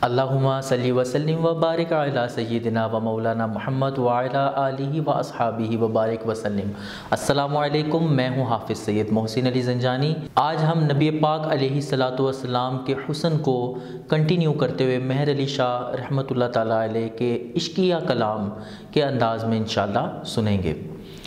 اللہم صلی وسلم وبارک علی سیدنا و مولانا محمد وعلی آلہ و اصحابہ وبارک وسلم۔ السلام علیکم، میں ہوں حافظ سید محسن علی زنجانی۔ آج ہم نبی پاک علیہ الصلاۃ والسلام کے حسن کو کنٹینیو کرتے ہوئے مہر علی شاہ رحمۃ اللہ تعالیٰ علیہ کے عشقیہ کلام کے انداز میں انشاءاللہ سنیں گے۔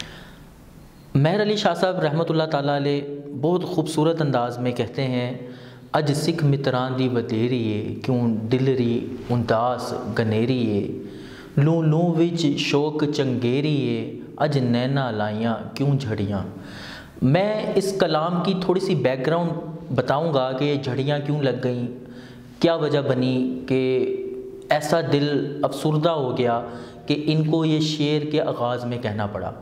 مہر علی شاہ صاحب رحمۃ اللہ تعالیٰ علیہ بہت خوبصورت انداز میں کہتے ہیں، اج سکھ متران دی ودیریے کیوں دلری انداس گنیریے، لوں لوں وچ شوق چنگیریے اج نینا لائیاں کیوں جھڑیاں۔ میں اس کلام کی تھوڑی سی بیک گراؤنڈ بتاؤں گا کہ یہ جھڑیاں کیوں لگ گئیں، کیا وجہ بنی کہ ایسا دل افسردہ ہو گیا کہ ان کو یہ شعر کے آغاز میں کہنا پڑا۔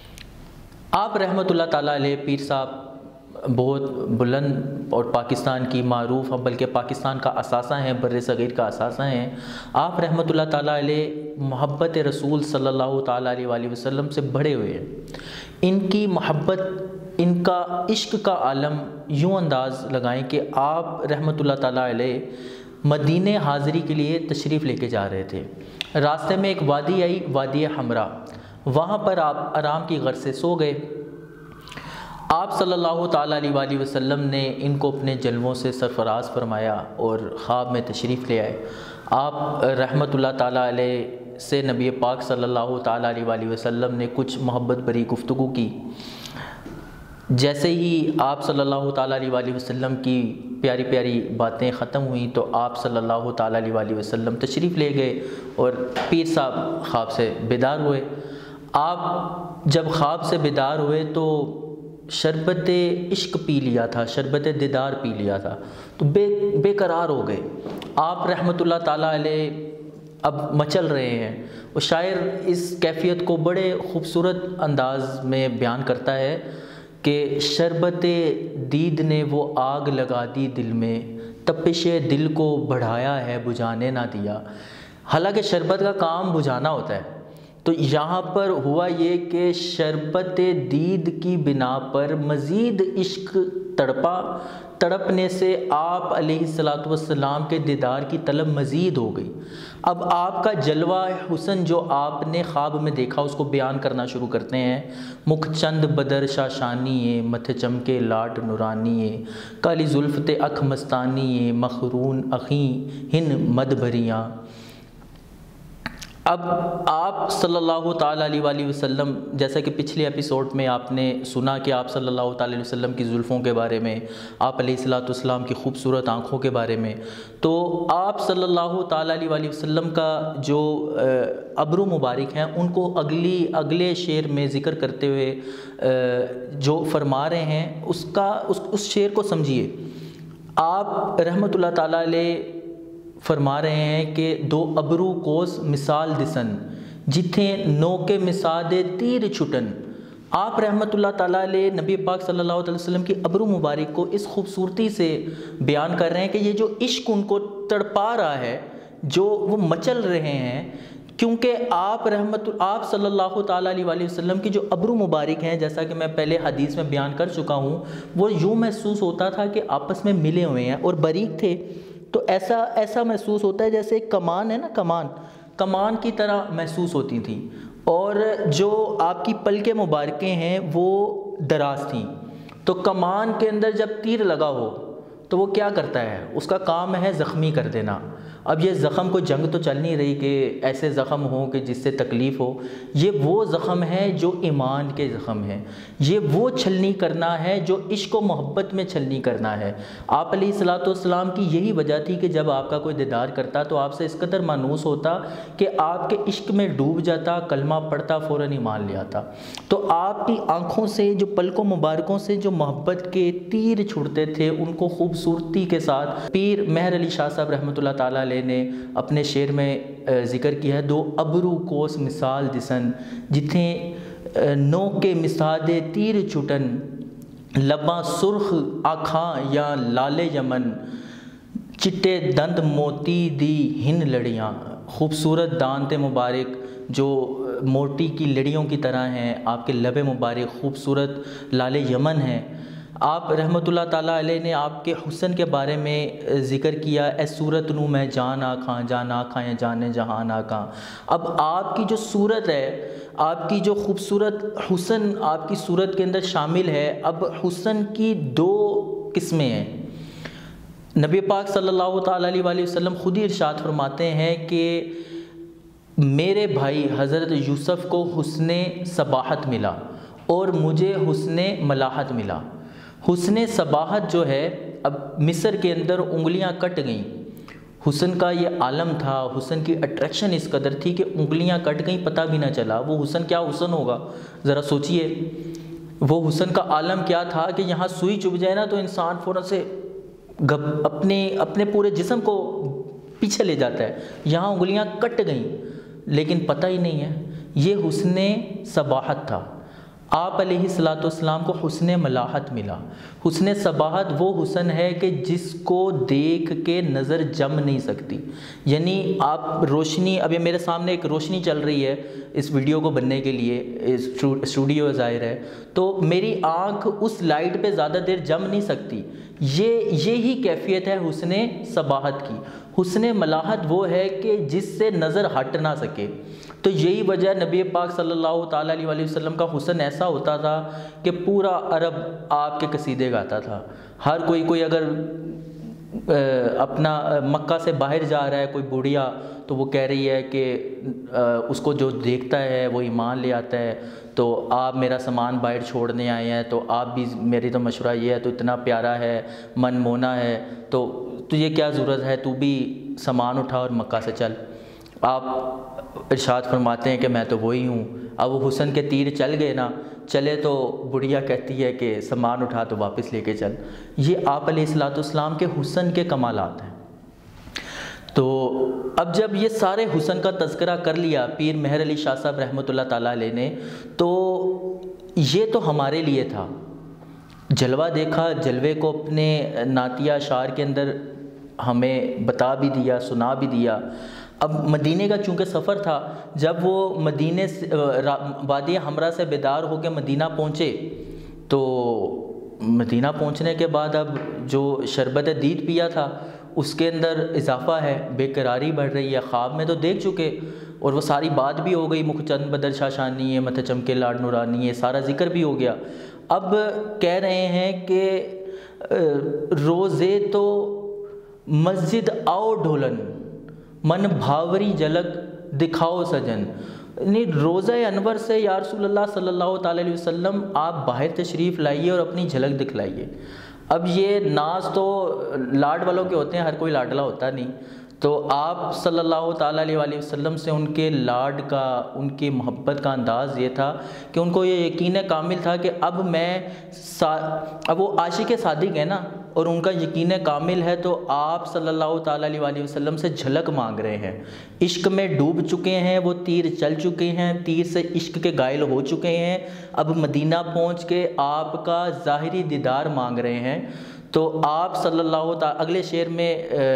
آپ رحمۃ اللہ تعالیٰ علیہ پیر صاحب بہت بلند اور پاکستان کی معروف، بلکہ پاکستان کا اثاثہ ہیں، بر صغیر کا اثاثہ ہیں۔ آپ رحمۃ اللہ تعالیٰ علیہ محبت رسول صلی اللہ تعالیٰ علیہ وآلہ وسلم سے بڑھے ہوئے ہیں۔ ان کی محبت، ان کا عشق کا عالم یوں انداز لگائیں کہ آپ رحمۃ اللہ تعالیٰ علیہ مدینہ حاضری کے لیے تشریف لے کے جا رہے تھے۔ راستے میں ایک وادی آئی، وادی حمراء، وہاں پر آپ آرام کی غرض سے سو گئے۔ آپ صلی اللہ تعالیٰ علیہ وآلہ وسلم نے ان کو اپنے جلووں سے سرفراز فرمایا اور خواب میں تشریف لے آئے۔ آپ رحمۃ اللہ تعالیٰ علیہ سے نبی پاک صلی اللہ تعالیٰ علیہ وآلہ وسلم نے کچھ محبت بھری گفتگو کی۔ جیسے ہی آپ صلی اللہ تعالیٰ علیہ وآلہ وسلم کی پیاری پیاری باتیں ختم ہوئیں تو آپ صلی اللہ تعالیٰ علیہ وآلہ وسلم تشریف لے گئے اور پیر صاحب خواب سے بیدار ہوئے۔ آپ جب خواب سے بیدار ہوئے تو شربت عشق پی لیا تھا، شربت دیدار پی لیا تھا، تو بے قرار ہو گئے۔ آپ رحمۃ اللہ تعالیٰ علیہ اب مچل رہے ہیں۔ وہ شاعر اس کیفیت کو بڑے خوبصورت انداز میں بیان کرتا ہے کہ شربت دید نے وہ آگ لگا دی دل میں، تپش دل کو بڑھایا ہے بجھانے نہ دیا۔ حالانکہ شربت کا کام بجھانا ہوتا ہے، تو یہاں پر ہوا یہ کہ شربت دید کی بنا پر مزید عشق تڑپا، تڑپنے سے آپ علیہ الصلاۃ والسلام کے دیدار کی طلب مزید ہو گئی۔ اب آپ کا جلوہ حسن جو آپ نے خواب میں دیکھا اس کو بیان کرنا شروع کرتے ہیں۔ مکھ چند بدر شاشانی متھ چمکے لاٹ نورانی، کالی زلفت اکھ مستانی مخرون اخیں ہن مد بھریاں۔ اب آپ صلی اللہ تعالیٰ علیہ وآلہ وسلم، جیسا کہ پچھلے ایپیسوڈ میں آپ نے سنا کہ آپ صلی اللہ تعالیٰ علیہ وسلم کی زلفوں کے بارے میں، آپ علیہ الصلاۃ والسلام کی خوبصورت آنکھوں کے بارے میں، تو آپ صلی اللہ تعالیٰ علیہ وآلہ وسلم کا جو ابرو مبارک ہیں ان کو اگلے شعر میں ذکر کرتے ہوئے جو فرما رہے ہیں اس شعر کو سمجھیے۔ آپ رحمۃ اللہ تعالیٰ علیہ فرما رہے ہیں کہ دو ابرو کوس مثال دسن جتھیں نو کے مسادے تیر چھٹن۔ آپ رحمۃ اللہ تعالیٰ علیہ نبی پاک صلی اللہ علیہ وسلم کی ابرو مبارک کو اس خوبصورتی سے بیان کر رہے ہیں کہ یہ جو عشق ان کو تڑپا رہا ہے، جو وہ مچل رہے ہیں، کیونکہ آپ صلی اللہ تعالیٰ علیہ وآلہ وسلم کی جو ابرو مبارک ہیں، جیسا کہ میں پہلے حدیث میں بیان کر چکا ہوں، وہ یوں محسوس ہوتا تھا کہ آپس میں ملے ہوئے ہیں اور باریک تھے، تو ایسا محسوس ہوتا ہے جیسے ایک کمان ہے نا، کمان کی طرح محسوس ہوتی تھیں، اور جو آپ کی پلکیں مبارکیں ہیں وہ دراز تھیں۔ تو کمان کے اندر جب تیر لگا ہو تو وہ کیا کرتا ہے، اس کا کام ہے زخمی کر دینا۔ اب یہ زخم کو جنگ تو چل نہیں رہی کہ ایسے زخم ہوں کہ جس سے تکلیف ہو، یہ وہ زخم ہے جو ایمان کے زخم ہے، یہ وہ چھلنی کرنا ہے جو عشق و محبت میں چھلنی کرنا ہے۔ آپ علیہ الصلاۃ والسلام کی یہی وجہ تھی کہ جب آپ کا کوئی دیدار کرتا تو آپ سے اس قدر مانوس ہوتا کہ آپ کے عشق میں ڈوب جاتا، کلمہ پڑھتا، فوراً ایمان لے آتا۔ تو آپ کی آنکھوں سے، جو پلکوں مبارکوں سے جو محبت کے تیر چھڑتے تھے، ان کو خوبصورتی کے ساتھ پیر مہر علی شاہ صاحب رحمۃ اللہ تعالیٰ علیہ نے اپنے شعر میں ذکر کیا ہے۔ دو ابرو کوس مثال دسن جتھیں نو کے مسادے تیر چھٹن، لباں سرخ آکھاں یا لال یمن، چٹے دند موتی دی ہن لڑیاں۔ خوبصورت دانت مبارک جو موتی کی لڑیوں کی طرح ہیں، آپ کے لب مبارک خوبصورت لال یمن ہیں۔ آپ رحمۃ اللہ تعالیٰ علیہ نے آپ کے حسن کے بارے میں ذکر کیا، اے صورت نو میں جان آکھاں، جان آکھاں یا جانے جہان آکھاں۔ اب آپ کی جو صورت ہے، آپ کی جو خوبصورت حسن آپ کی صورت کے اندر شامل ہے۔ اب حسن کی دو قسمیں ہیں۔ نبی پاک صلی اللہ تعالیٰ علیہ وسلم خود ہی ارشاد فرماتے ہیں کہ میرے بھائی حضرت یوسف کو حسن صباحت ملا اور مجھے حسن ملاحت ملا۔ حسن صباحت جو ہے، اب مصر کے اندر انگلیاں کٹ گئیں، حسن کا یہ عالم تھا، حسن کی اٹریکشن اس قدر تھی کہ انگلیاں کٹ گئیں، پتہ بھی نہ چلا وہ حسن کیا حسن ہوگا۔ ذرا سوچئے وہ حسن کا عالم کیا تھا کہ یہاں سوئی چبھ جائے نا تو انسان فوراً سے اپنے پورے جسم کو پیچھے لے جاتا ہے، یہاں انگلیاں کٹ گئیں لیکن پتہ ہی نہیں ہے۔ یہ حسن صباحت تھا۔ آپ علیہ السلام کو حسن ملاحت ملا۔ حسن صباحت وہ حسن ہے کہ جس کو دیکھ کے نظر جم نہیں سکتی، یعنی آپ روشنی، اب یہ میرے سامنے ایک روشنی چل رہی ہے اس ویڈیو کو بننے کے لیے، اسٹوڈیو ظاہر ہے، تو میری آنکھ اس لائٹ پہ زیادہ دیر جم نہیں سکتی۔ یہی کیفیت ہے حسن صباحت کی۔ حسن ملاحت وہ ہے کہ جس سے نظر ہٹ نہ سکے۔ تو یہی وجہ نبی پاک صلی اللہ تعالیٰ علیہ وسلم کا حسن ایسا ہوتا تھا کہ پورا عرب آپ کے قصیدے گاتا تھا۔ ہر کوئی اگر اپنا مکہ سے باہر جا رہا ہے، کوئی بوڑھیا، تو وہ کہہ رہی ہے کہ اس کو جو دیکھتا ہے وہ ایمان لے آتا ہے، تو آپ میرا سامان باہر چھوڑنے آئے ہیں، تو آپ بھی، میری تو مشورہ یہ ہے، تو اتنا پیارا ہے، من مونا ہے، تو تجھے کیا ضرورت ہے، تو بھی سامان اٹھا اور مکہ سے چل۔ آپ ارشاد فرماتے ہیں کہ میں تو وہی ہوں۔ اب وہ حسن کے تیر چل گئے نا، چلے تو بڑھیا کہتی ہے کہ سامان اٹھا تو واپس لے کے چل۔ یہ آپ علیہ السلام کے حسن کے کمالات ہیں۔ تو اب جب یہ سارے حسن کا تذکرہ کر لیا پیر مہر علی شاہ صاحب رحمۃ اللہ تعالیٰ علیہ نے، تو یہ تو ہمارے لیے تھا۔ جلوہ دیکھا، جلوے کو اپنے نعتیہ اشعار کے اندر ہمیں بتا بھی دیا، سنا بھی دیا۔ اب مدینے کا چونکہ سفر تھا، جب وہ مدینے سے وادی حمرا سے بیدار ہو کے مدینہ پہنچے، تو مدینہ پہنچنے کے بعد اب جو شربت دید پیا تھا اس کے اندر اضافہ ہے، بے قراری بڑھ رہی ہے۔ خواب میں تو دیکھ چکے اور وہ ساری بات بھی ہو گئی، مکھ چند بدر شاشانی ہے، متھے چمکے لاڈ نورانی ہے، سارا ذکر بھی ہو گیا۔ اب کہہ رہے ہیں کہ روزے تو مسجد آؤ ڈھولن، من بھاوری جھلک دکھاؤ سجن۔ یعنی روزہ انور سے یا رسول اللہ صلی اللہ تعالیٰ علیہ وسلم آپ باہر تشریف لائیے اور اپنی جھلک دکھلائیے۔ اب یہ ناز تو لاڈ والوں کے ہوتے ہیں، ہر کوئی لاڈلا ہوتا نہیں، تو آپ صلی اللہ تعالیٰ علیہ وسلم سے ان کے لاڈ کا، ان کی محبت کا انداز یہ تھا کہ ان کو یہ یقین کامل تھا کہ اب وہ عاشق صادق ہے نا، اور ان کا یقین کامل ہے، تو آپ صلی اللہ تعالیٰ علیہ وسلم سے جھلک مانگ رہے ہیں۔ عشق میں ڈوب چکے ہیں، وہ تیر چل چکے ہیں، تیر سے عشق کے غائل ہو چکے ہیں، اب مدینہ پہنچ کے آپ کا ظاہری دیدار مانگ رہے ہیں۔ تو آپ صلی اللہ تعالیٰ اگلے شعر میں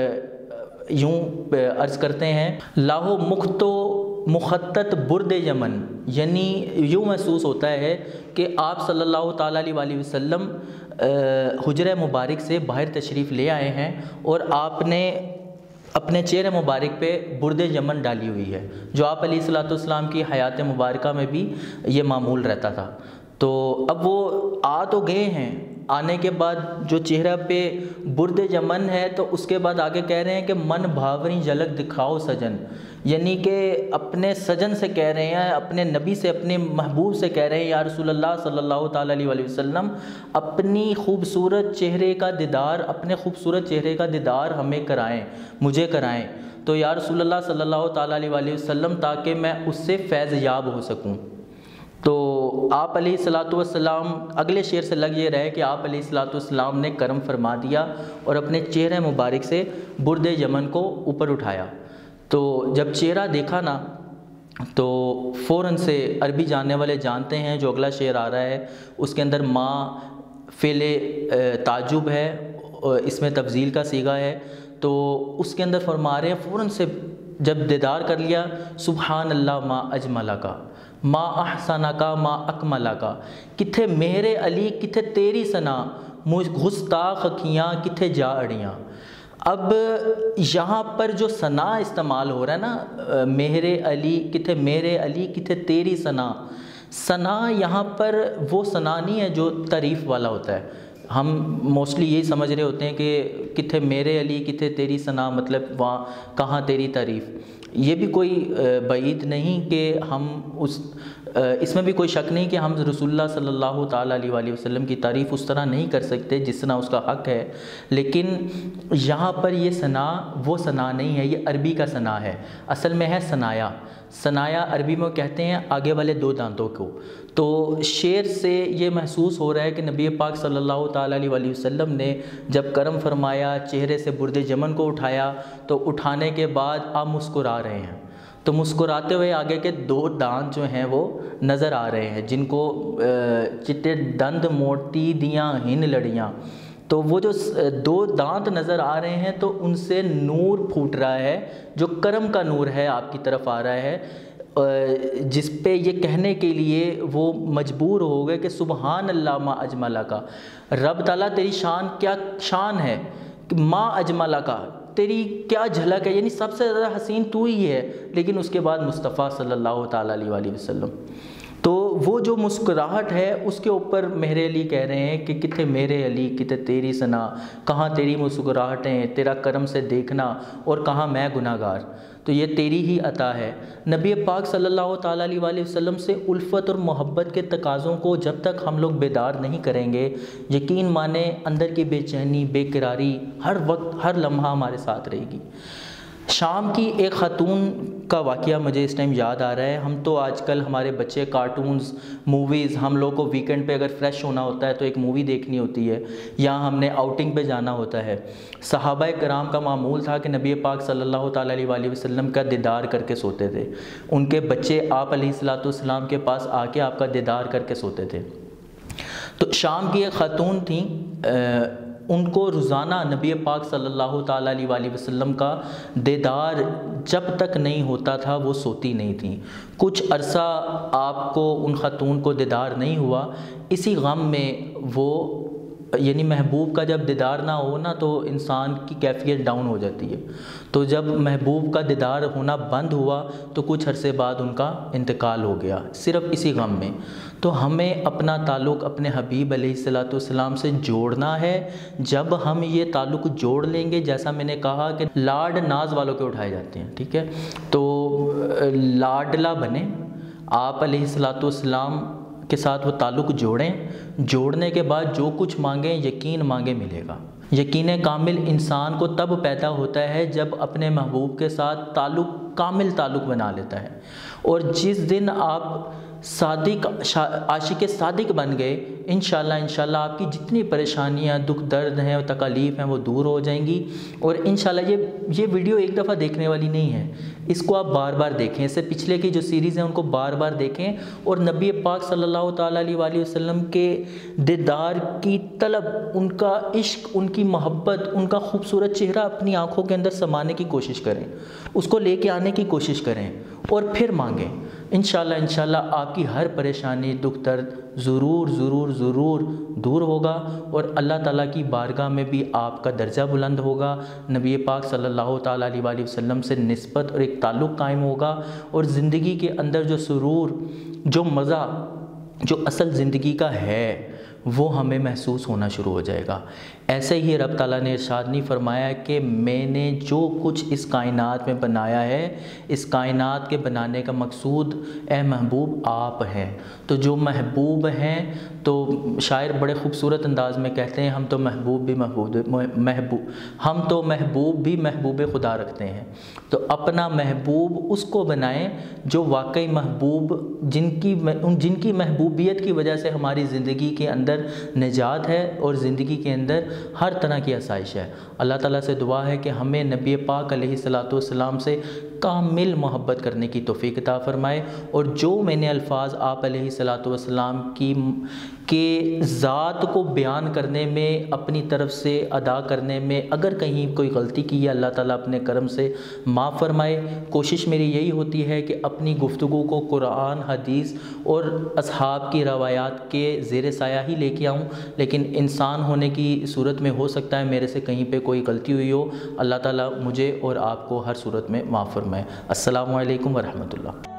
یوں عرض کرتے ہیں، لاہو مختو مخطط برد یمن، یعنی یوں محسوس ہوتا ہے کہ آپ صلی اللہ تعالیٰ علیہ وسلم حجرہ مبارک سے باہر تشریف لے آئے ہیں اور آپ نے اپنے چہرے مبارک پہ برد یمن ڈالی ہوئی ہے، جو آپ علیہ السلام کی حیات مبارکہ میں بھی یہ معمول رہتا تھا۔ تو اب وہ آ تو گئے ہیں، آنے کے بعد جو چہرہ پہ برد یمن ہے، تو اس کے بعد آگے کہہ رہے ہیں کہ من بھاوری جھلک دکھاؤ سجن، یعنی کہ اپنے سجن سے کہہ رہے ہیں، اپنے نبی سے، اپنے محبوب سے کہہ رہے ہیں، یا رسول اللہ صلی اللہ تعالیٰ علیہ وسلم اپنی خوبصورت چہرے کا دیدار، اپنے خوبصورت چہرے کا دیدار ہمیں کرائیں، مجھے کرائیں، تو یا رسول اللہ صلی اللہ تعالیٰ علیہ وسلم تاکہ میں اس سے فیض یاب ہو سکوں۔ تو آپ علیہ السلام اگلے شعر سے لگ یہ رہے کہ آپ علیہ السلام نے کرم فرما دیا اور اپنے چہرے مبارک سے برد یمن کو اوپر اٹھایا۔ تو جب چہرہ دیکھا نا تو فوراً سے عربی جاننے والے جانتے ہیں، جو اگلا شعر آ رہا ہے اس کے اندر ما فعل تعجب ہے، اس میں تفضیل کا صیغہ ہے، تو اس کے اندر فرما رہے ہیں فوراً سے جب دیدار کر لیا، سبحان اللہ ما اجملہ کا، ما احسنہ کا، ما اکملہ کا، کتھے مہر علی، کتھے تیری ثنا، گستاخ اکھیاں کتھے جا اڑیاں۔ اب یہاں پر جو ثنا استعمال ہو رہا ہے نا، میرے علی کتھے میرے علی کتھے تیری ثنا، ثنا یہاں پر وہ ثنا نہیں ہے جو تعریف والا ہوتا ہے۔ ہم موسٹلی یہی سمجھ رہے ہوتے ہیں کہ کتھے میرے علی کتھے تیری ثنا، مطلب وہاں کہاں تیری تعریف۔ یہ بھی کوئی بعید نہیں کہ ہم اس میں بھی کوئی شک نہیں کہ ہم رسول اللہ صلی اللہ تعالیٰ علیہ وآلہ وسلم کی تعریف اس طرح نہیں کر سکتے جس طرح اس کا حق ہے، لیکن یہاں پر یہ ثنا وہ ثنا نہیں ہے، یہ عربی کا ثنا ہے، اصل میں ہے ثنایا۔ ثنایا عربی میں کہتے ہیں آگے والے دو دانتوں کو۔ تو شعر سے یہ محسوس ہو رہا ہے کہ نبی پاک صلی اللہ تعالیٰ علیہ وآلہ وسلم نے جب کرم فرمایا، چہرے سے برد جمن کو اٹھایا، تو اٹھانے کے بعد آپ مسکرا رہے ہیں، تو مسکراتے ہوئے آگے کے دو دانت جو ہیں وہ نظر آ رہے ہیں، جن کو چٹے دند موٹی دیاں ہن لڑیاں، تو وہ جو دو دانت نظر آ رہے ہیں تو ان سے نور پھوٹ رہا ہے، جو کرم کا نور ہے آپ کی طرف آ رہا ہے، جس پہ یہ کہنے کے لیے وہ مجبور ہو گئے کہ سبحان اللہ ما اجملہ کا، رب تعالیٰ تیری شان کیا شان ہے، ما اجملہ کا تیری کیا جھلک ہے، یعنی سب سے زیادہ حسین تو ہی ہے، لیکن اس کے بعد مصطفیٰ صلی اللہ تعالیٰ علیہ وآلہ وسلم۔ تو وہ جو مسکراہٹ ہے اس کے اوپر میرے علی کہہ رہے ہیں کہ کتھے میرے علی کتھے تیری ثنا، کہاں تیری مسکراہٹیں، تیرا کرم سے دیکھنا، اور کہاں میں گناہ گار، تو یہ تیری ہی عطا ہے۔ نبی پاک صلی اللہ تعالیٰ علیہ وآلہ وسلم سے الفت اور محبت کے تقاضوں کو جب تک ہم لوگ بیدار نہیں کریں گے، یقین مانیں اندر کی بے چینی، بے قراری ہر وقت ہر لمحہ ہمارے ساتھ رہے گی۔ شام کی ایک خاتون کا واقعہ مجھے اس ٹائم یاد آ رہا ہے۔ ہم تو آج کل ہمارے بچے کارٹونز، موویز، ہم لوگ کو ویکنڈ پہ اگر فریش ہونا ہوتا ہے تو ایک مووی دیکھنی ہوتی ہے، یا ہم نے آؤٹنگ پہ جانا ہوتا ہے۔ صحابہ کرام کا معمول تھا کہ نبی پاک صلی اللہ تعالیٰ علیہ وآلہ وسلم کا دیدار کر کے سوتے تھے، ان کے بچے آپ علیہ السلام کے پاس آ کے آپ کا دیدار کر کے سوتے تھے۔ تو شام کی ایک خاتون تھیں، ان کو روزانہ نبی پاک صلی اللہ تعالیٰ علیہ وآلہ وسلم کا دیدار جب تک نہیں ہوتا تھا وہ سوتی نہیں تھیں۔ کچھ عرصہ آپ کو ان خاتون کو دیدار نہیں ہوا، اسی غم میں وہ، یعنی محبوب کا جب دیدار نہ ہو نا تو انسان کی کیفیت ڈاؤن ہو جاتی ہے، تو جب محبوب کا دیدار ہونا بند ہوا تو کچھ عرصے بعد ان کا انتقال ہو گیا، صرف اسی غم میں۔ تو ہمیں اپنا تعلق اپنے حبیب علیہ السلام سے جوڑنا ہے۔ جب ہم یہ تعلق جوڑ لیں گے، جیسا میں نے کہا کہ لاڈ ناز والوں کے اٹھائے جاتے ہیں، ٹھیک ہے، تو لاڈلا بنیں، آپ علیہ السلام کے ساتھ وہ تعلق جوڑیں، جوڑنے کے بعد جو کچھ مانگیں یقین مانگے ملے گا۔ یقین کامل انسان کو تب پیدا ہوتا ہے جب اپنے محبوب کے ساتھ کامل تعلق بنا لیتا ہے، اور جس دن آپ صادق عاشق صادق بن گئے، انشاءاللہ آپ کی جتنی پریشانیاں، دکھ درد ہیں، تکالیف ہیں، وہ دور ہو جائیں گی۔ اور انشاءاللہ یہ ویڈیو ایک دفعہ دیکھنے والی نہیں ہے، اس کو آپ بار بار دیکھیں، اس سے پچھلے کی جو سیریز ہیں ان کو بار بار دیکھیں، اور نبی پاک صلی اللہ تعالیٰ علیہ وآلہ وسلم کے دیدار کی طلب، ان کا عشق، ان کی محبت، ان کا خوبصورت چہرہ اپنی آنکھوں کے اندر سمانے کی کوشش کریں، اس کو لے کے آنے کی کوشش کریں، اور پھر مانگیں۔ انشاءاللہ آپ کی ہر پریشانی، دکھ درد ضرور دور ہوگا، اور اللہ تعالیٰ کی بارگاہ میں بھی آپ کا درجہ بلند ہوگا، نبی پاک صلی اللہ تعالیٰ علیہ وآلہ وسلم سے نسبت اور ایک تعلق قائم ہوگا، اور زندگی کے اندر جو سرور، جو مزہ، جو اصل زندگی کا ہے وہ ہمیں محسوس ہونا شروع ہو جائے گا۔ ایسے ہی رب تعالیٰ نے ارشاد نہیں فرمایا کہ میں نے جو کچھ اس کائنات میں بنایا ہے، اس کائنات کے بنانے کا مقصود اے محبوب آپ ہیں۔ تو جو محبوب ہیں، تو شاعر بڑے خوبصورت انداز میں کہتے ہیں ہم تو محبوب بھی محبوب خدا رکھتے ہیں۔ تو اپنا محبوب اس کو بنائیں جو واقعی محبوب، جن کی محبوبیت کی وجہ سے ہماری زندگی کے اندر نجات ہے اور زندگی کے اندر ہر طرح کی آسائش ہے۔ اللہ تعالیٰ سے دعا ہے کہ ہمیں نبی پاک علیہ السلام سے کامل محبت کرنے کی توفیق عطا فرمائے، اور جو میں نے الفاظ آپ علیہ الصلاۃ والسلام کے ذات کو بیان کرنے میں، اپنی طرف سے ادا کرنے میں اگر کہیں کوئی غلطی کی ہے، اللہ تعالیٰ اپنے کرم سے معاف فرمائے۔ کوشش میری یہی ہوتی ہے کہ اپنی گفتگو کو قرآن، حدیث اور اصحاب کی روایات کے زیر سایہ ہی لے کے آؤں، لیکن انسان ہونے کی صورت میں ہو سکتا ہے میرے سے کہیں پہ کوئی غلطی ہوئی ہو۔ اللہ تعالیٰ مجھے اور آپ کو ہر صورت میں معاف فرمائے۔ السلام علیکم ورحمۃ اللہ۔